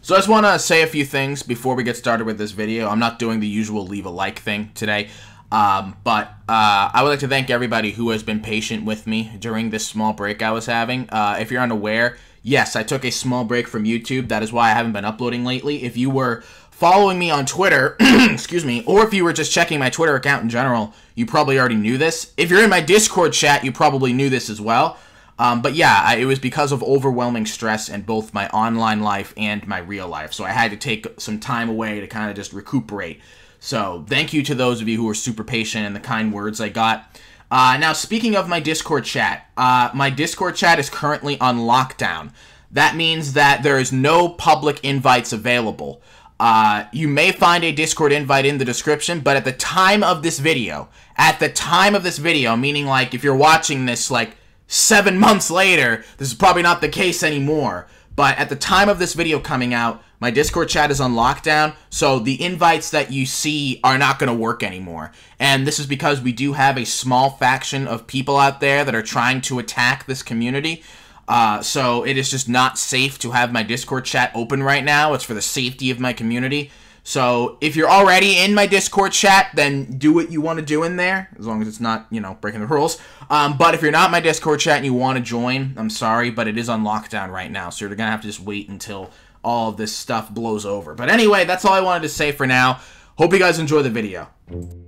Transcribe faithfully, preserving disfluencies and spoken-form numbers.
So I just want to say a few things before we get started with this video. I'm not doing the usual leave a like thing today, um, but uh, I would like to thank everybody who has been patient with me during this small break I was having. Uh, if you're unaware, yes, I took a small break from YouTube. That is why I haven't been uploading lately. If you were following me on Twitter, excuse me, or if you were just checking my Twitter account in general, you probably already knew this. If you're in my Discord chat, you probably knew this as well. Um, but yeah, I, it was because of overwhelming stress in both my online life and my real life. So I had to take some time away to kind of just recuperate. So thank you to those of you who were super patient and the kind words I got. Uh, now, speaking of my Discord chat, uh, my Discord chat is currently on lockdown. That means that there is no public invites available. Uh, you may find a Discord invite in the description, but at the time of this video, at the time of this video, meaning like if you're watching this like seven months later, this is probably not the case anymore. But at the time of this video coming out, my Discord chat is on lockdown, so the invites that you see are not going to work anymore. And this is because we do have a small faction of people out there that are trying to attack this community. Uh, so it is just not safe to have my Discord chat open right now. It's for the safety of my community. So if you're already in my Discord chat, then do what you want to do in there, as long as it's not, you know, breaking the rules. Um, but if you're not in my Discord chat and you want to join, I'm sorry, but it is on lockdown right now. So you're going to have to just wait until all of this stuff blows over. But anyway, that's all I wanted to say for now. Hope you guys enjoy the video.